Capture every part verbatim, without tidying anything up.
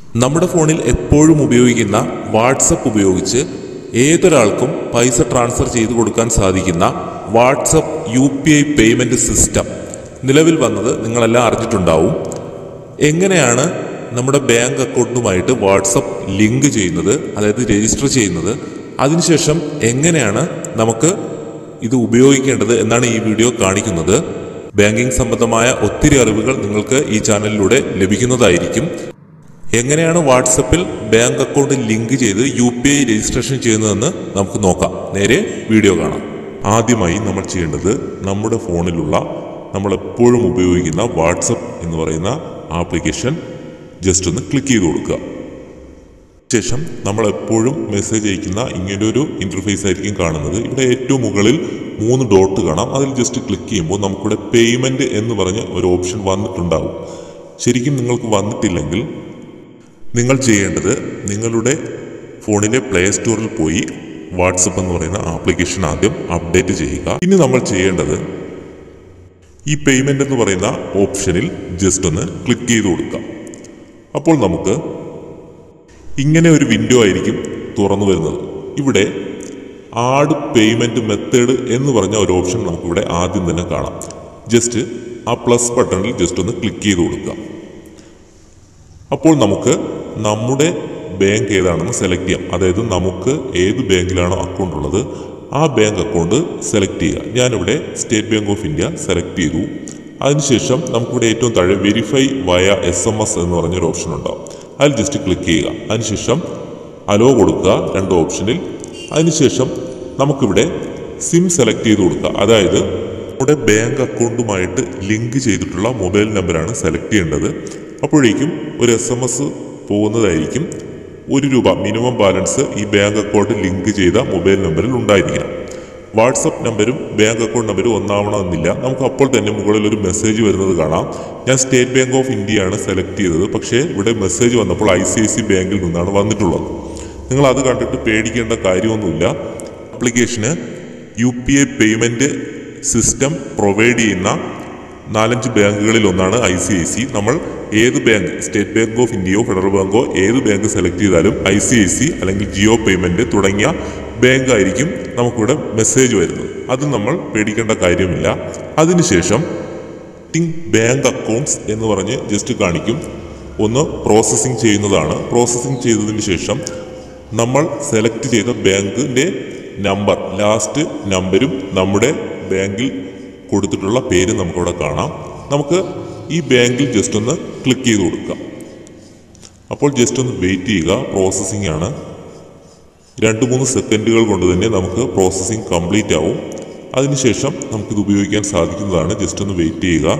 നമ്മുടെ ഫോണിൽ എപ്പോഴും ഉപയോഗിക്കുന്ന വാട്സപ്പ് ഉപയോഗിച്ച് ഏതൊരാൾക്കും പൈസ ട്രാൻസ്ഫർ ചെയ്തു കൊടുക്കാൻ സാധിക്കുന്ന WhatsApp U P I payment system നിലവിൽ വന്നത് നിങ്ങളെല്ലാം അറിഞ്ഞിട്ടുണ്ടാവും. എങ്ങനെയാണ് നമ്മുടെ ബാങ്ക് അക്കൗണ്ടുമായിട്ട് വാട്സപ്പ് ലിങ്ക് ചെയ്യുന്നത്, അതായത് രജിസ്റ്റർ ചെയ്യുന്നത്, അതിനുശേഷം എങ്ങനെയാണ് നമുക്ക് ഇത് ഉപയോഗിക്കേണ്ടത് എന്നാണ് ഈ വീഡിയോ കാണിക്കുന്നത്. ബാങ്കിങ് സംബന്ധമായ ഒത്തിരി അറിവുകൾ നിങ്ങൾക്ക് ഈ ചാനലിലൂടെ ലഭിക്കുന്നതായിരിക്കും. എങ്ങനെയാണ് വാട്സപ്പിൽ ബാങ്ക് അക്കൗണ്ട് ലിങ്ക് ചെയ്ത് യു പി ഐ രജിസ്ട്രേഷൻ ചെയ്യുന്നതെന്ന് നമുക്ക് നോക്കാം. നേരെ വീഡിയോ കാണാം. ആദ്യമായി നമ്മൾ ചെയ്യേണ്ടത് നമ്മുടെ ഫോണിലുള്ള നമ്മളെപ്പോഴും ഉപയോഗിക്കുന്ന വാട്സപ്പ് എന്ന് പറയുന്ന ആപ്ലിക്കേഷൻ ജസ്റ്റ് ഒന്ന് ക്ലിക്ക് ചെയ്ത് കൊടുക്കുക. ശേഷം നമ്മളെപ്പോഴും മെസ്സേജ് അയക്കുന്ന ഇങ്ങനൊരു ഇൻ്റർഫേസ് ആയിരിക്കും കാണുന്നത്. ഇവിടെ ഏറ്റവും മുകളിൽ മൂന്ന് ഡോട്ട് കാണാം. അതിൽ ജസ്റ്റ് ക്ലിക്ക് ചെയ്യുമ്പോൾ നമുക്കിവിടെ പേയ്മെൻറ്റ് എന്ന് പറഞ്ഞ ഒരു ഓപ്ഷൻ വന്നിട്ടുണ്ടാകും. ശരിക്കും നിങ്ങൾക്ക് വന്നിട്ടില്ലെങ്കിൽ നിങ്ങൾ ചെയ്യേണ്ടത് നിങ്ങളുടെ ഫോണിലെ പ്ലേ സ്റ്റോറിൽ പോയി വാട്സപ്പ് എന്ന് പറയുന്ന ആപ്ലിക്കേഷൻ ആദ്യം അപ്ഡേറ്റ് ചെയ്യുക. ഇനി നമ്മൾ ചെയ്യേണ്ടത് ഈ പേയ്മെൻ്റ് എന്ന് പറയുന്ന ഓപ്ഷനിൽ ജസ്റ്റ് ഒന്ന് ക്ലിക്ക് ചെയ്ത് കൊടുക്കുക. അപ്പോൾ നമുക്ക് ഇങ്ങനെ ഒരു വിൻഡോ ആയിരിക്കും തുറന്നു വരുന്നത്. ഇവിടെ ആഡ് പേയ്മെൻറ്റ് മെത്തേഡ് എന്ന് പറഞ്ഞ ഒരു ഓപ്ഷൻ നമുക്കിവിടെ ആദ്യം തന്നെ കാണാം. ജസ്റ്റ് ആ പ്ലസ് ബട്ടണിൽ ജസ്റ്റ് ഒന്ന് ക്ലിക്ക് ചെയ്ത് കൊടുക്കുക. അപ്പോൾ നമുക്ക് നമ്മുടെ ബാങ്ക് ഏതാണെന്ന് സെലക്ട് ചെയ്യാം. അതായത് നമുക്ക് ഏത് ബാങ്കിലാണോ അക്കൗണ്ട് ഉള്ളത് ആ ബാങ്ക് അക്കൗണ്ട് സെലക്ട് ചെയ്യുക. ഞാനിവിടെ State Bank of India select ചെയ്തു. അതിനുശേഷം നമുക്കിവിടെ ഏറ്റവും താഴെ വെരിഫൈ വയ എസ് എം എസ് എന്ന് പറഞ്ഞൊരു ഓപ്ഷൻ ഉണ്ടാവും. അതിൽ ജസ്റ്റ് ക്ലിക്ക് ചെയ്യുക. അതിനുശേഷം അലോ കൊടുക്കുക രണ്ട് ഓപ്ഷനിൽ. അതിനുശേഷം നമുക്കിവിടെ സിം സെലക്ട് ചെയ്ത് കൊടുക്കുക. അതായത് നമ്മുടെ ബാങ്ക് അക്കൗണ്ടുമായിട്ട് ലിങ്ക് ചെയ്തിട്ടുള്ള മൊബൈൽ നമ്പറാണ് സെലക്ട് ചെയ്യേണ്ടത്. അപ്പോഴേക്കും ഒരു എസ് എം എസ് പോകുന്നതായിരിക്കും. ഒരു രൂപ മിനിമം ബാലൻസ് ഈ ബാങ്ക് അക്കൗണ്ട് ലിങ്ക് ചെയ്ത മൊബൈൽ നമ്പറിൽ ഉണ്ടായിരിക്കണം. വാട്സപ്പ് നമ്പരും ബാങ്ക് അക്കൗണ്ട് നമ്പരും ഒന്നാവണമെന്നില്ല. നമുക്ക് അപ്പോൾ തന്നെ മുകളിൽ ഒരു മെസ്സേജ് വരുന്നത് കാണാം. ഞാൻ സ്റ്റേറ്റ് ബാങ്ക് ഓഫ് ഇന്ത്യയാണ് സെലക്ട് ചെയ്തത്. പക്ഷേ ഇവിടെ മെസ്സേജ് വന്നപ്പോൾ ഐ സി ഐ സി ബാങ്കിൽ നിന്നാണ് വന്നിട്ടുള്ളത്. നിങ്ങൾ അത് കണ്ടിട്ട് പേടിക്കേണ്ട കാര്യമൊന്നുമില്ല. ആപ്ലിക്കേഷന് U P I payment system provide ചെയ്യുന്ന നാലഞ്ച് ബാങ്കുകളിൽ ഒന്നാണ് ഐ സി ഐ സി. നമ്മൾ ഏത് ബാങ്ക്, സ്റ്റേറ്റ് ബാങ്ക് ഓഫ് ഇന്ത്യയോ ഫെഡറൽ ബാങ്കോ ഏത് ബാങ്ക് സെലക്ട് ചെയ്താലും ഐ സി ഐ സി അല്ലെങ്കിൽ ജിയോ പേയ്മെൻറ്റ് തുടങ്ങിയ ബാങ്ക് ആയിരിക്കും നമുക്കിവിടെ മെസ്സേജ് വരുന്നത്. അത് നമ്മൾ പേടിക്കേണ്ട കാര്യമില്ല. അതിനുശേഷം തിങ്ക് ബാങ്ക് അക്കൗണ്ട്സ് എന്ന് പറഞ്ഞ് ജസ്റ്റ് കാണിക്കും. ഒന്ന് പ്രോസസ്സിങ് ചെയ്യുന്നതാണ്. പ്രോസസ്സിങ് ചെയ്തതിന് ശേഷം നമ്മൾ സെലക്ട് ചെയ്ത ബാങ്കിൻ്റെ നമ്പർ, ലാസ്റ്റ് നമ്പരും നമ്മുടെ ബാങ്കിൽ കൊടുത്തിട്ടുള്ള പേര് നമുക്കിവിടെ കാണാം. നമുക്ക് ഈ ബാങ്കിൽ ജസ്റ്റ് ഒന്ന് ക്ലിക്ക് ചെയ്ത് കൊടുക്കുക. അപ്പോൾ ജസ്റ്റ് ഒന്ന് വെയിറ്റ് ചെയ്യുക. പ്രോസസ്സിംഗ് ആണ്. രണ്ട് മൂന്ന് സെക്കൻഡുകൾ കൊണ്ട് തന്നെ നമുക്ക് പ്രോസസ്സിംഗ് കംപ്ലീറ്റ് ആവും. അതിനുശേഷം നമുക്കിത് ഉപയോഗിക്കാൻ സാധിക്കുന്നതാണ്. ജസ്റ്റ് ഒന്ന് വെയിറ്റ് ചെയ്യുക.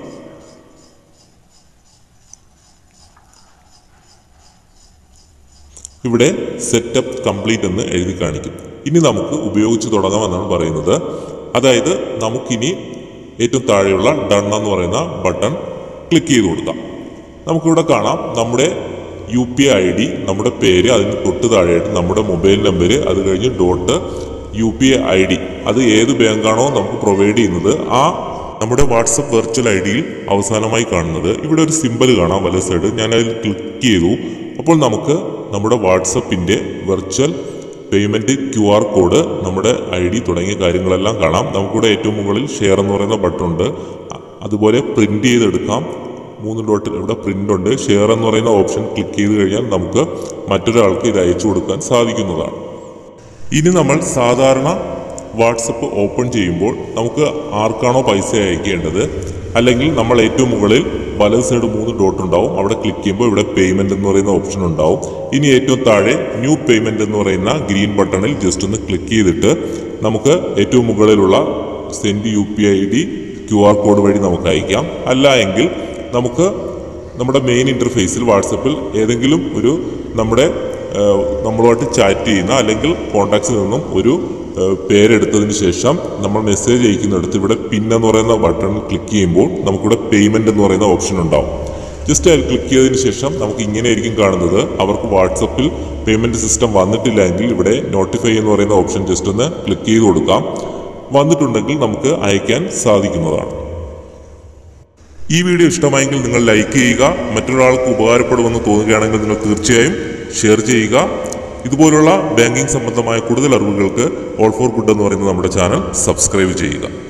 ഇവിടെ സെറ്റപ്പ് കംപ്ലീറ്റ് എന്ന് എഴുതി കാണിക്കും. ഇനി നമുക്ക് ഉപയോഗിച്ച് തുടങ്ങാമെന്നാണ് പറയുന്നത്. അതായത് നമുക്കിനി ഏറ്റവും താഴെയുള്ള ഡൺ എന്ന് പറയുന്ന ബട്ടൺ ക്ലിക്ക് ചെയ്ത് കൊടുക്കാം. നമുക്കിവിടെ കാണാം നമ്മുടെ U P I I D, നമ്മുടെ പേര്, അതിന് തൊട്ട് താഴെയായിട്ട് നമ്മുടെ മൊബൈൽ നമ്പർ, അത് കഴിഞ്ഞ് dot U P I I D, അത് ഏത് ബാങ്കാണോ നമുക്ക് പ്രൊവൈഡ് ചെയ്യുന്നത് ആ നമ്മുടെ വാട്സപ്പ് വെർച്വൽ ഐ ഡിയിൽ അവസാനമായി കാണുന്നത്. ഇവിടെ ഒരു സിമ്പൽ കാണാം വല സൈഡ്. ഞാൻ അതിൽ ക്ലിക്ക് ചെയ്തു. അപ്പോൾ നമുക്ക് നമ്മുടെ വാട്സപ്പിൻ്റെ virtual payment Q R code, നമ്മുടെ ഐ ഡി തുടങ്ങിയ കാര്യങ്ങളെല്ലാം കാണാം. നമുക്കിവിടെ ഏറ്റവും മുകളിൽ ഷെയർ എന്ന് പറയുന്ന ബട്ടൺ ഉണ്ട്. അതുപോലെ പ്രിൻ്റ് ചെയ്തെടുക്കാം. മൂന്ന് ഡോട്ട് ഇവിടെ പ്രിൻ്റ് ഉണ്ട്. ഷെയർ എന്ന് പറയുന്ന ഓപ്ഷൻ ക്ലിക്ക് ചെയ്ത് കഴിഞ്ഞാൽ നമുക്ക് മറ്റൊരാൾക്ക് ഇത് അയച്ചു കൊടുക്കാൻ സാധിക്കുന്നതാണ്. ഇനി നമ്മൾ സാധാരണ വാട്സപ്പ് ഓപ്പൺ ചെയ്യുമ്പോൾ നമുക്ക് ആർക്കാണോ പൈസ അയക്കേണ്ടത്, അല്ലെങ്കിൽ നമ്മൾ ഏറ്റവും മുകളിൽ വലത് സൈഡ് മൂന്ന് ഡോട്ട് ഉണ്ടാവും. അവിടെ ക്ലിക്ക് ചെയ്യുമ്പോൾ ഇവിടെ പേയ്മെൻറ്റ് എന്ന് പറയുന്ന ഓപ്ഷൻ ഉണ്ടാവും. ഇനി ഏറ്റവും താഴെ ന്യൂ പേയ്മെൻറ്റ് എന്ന് പറയുന്ന ഗ്രീൻ ബട്ടണിൽ ജസ്റ്റ് ഒന്ന് ക്ലിക്ക് ചെയ്തിട്ട് നമുക്ക് ഏറ്റവും മുകളിലുള്ള send U P I D Q R code വഴി നമുക്ക് അയക്കാം. അല്ല എങ്കിൽ നമുക്ക് നമ്മുടെ മെയിൻ ഇൻ്റർഫേസിൽ വാട്സപ്പിൽ ഏതെങ്കിലും ഒരു നമ്മുടെ നമ്മളുമായിട്ട് ചാറ്റ് ചെയ്യുന്ന അല്ലെങ്കിൽ കോൺടാക്ട്സിൽ നിന്നും ഒരു പേരെടുത്തതിന് ശേഷം നമ്മൾ മെസ്സേജ് അയക്കുന്നിടത്ത് ഇവിടെ പിൻ എന്ന് പറയുന്ന ബട്ടണിൽ ക്ലിക്ക് ചെയ്യുമ്പോൾ നമുക്കിവിടെ പേയ്മെൻറ്റ് എന്ന് പറയുന്ന ഓപ്ഷൻ ഉണ്ടാവും. ജസ്റ്റ് അതിൽ ക്ലിക്ക് ചെയ്തതിന് ശേഷം നമുക്ക് ഇങ്ങനെ ആയിരിക്കും കാണുന്നത്. അവർക്ക് വാട്സപ്പിൽ പേയ്മെൻറ്റ് സിസ്റ്റം വന്നിട്ടില്ല എങ്കിൽ ഇവിടെ നോട്ടിഫൈ എന്ന് പറയുന്ന ഓപ്ഷൻ ജസ്റ്റ് ഒന്ന് ക്ലിക്ക് ചെയ്ത് കൊടുക്കാം. വന്നിട്ടുണ്ടെങ്കിൽ നമുക്ക് അയക്കാൻ സാധിക്കുന്നതാണ്. ഈ വീഡിയോ ഇഷ്ടമായെങ്കിൽ നിങ്ങൾ ലൈക്ക് ചെയ്യുക. മറ്റൊരാൾക്ക് ഉപകാരപ്പെടുമെന്ന് തോന്നുകയാണെങ്കിൽ നിങ്ങൾ തീർച്ചയായും ഷെയർ ചെയ്യുക. ഇതുപോലുള്ള ബാങ്കിംഗ് സംബന്ധമായ കൂടുതൽ അറിവുകൾക്ക് ഓൾ ഫോർ ഗുഡ് എന്ന് പറയുന്ന നമ്മുടെ ചാനൽ സബ്സ്ക്രൈബ് ചെയ്യുക.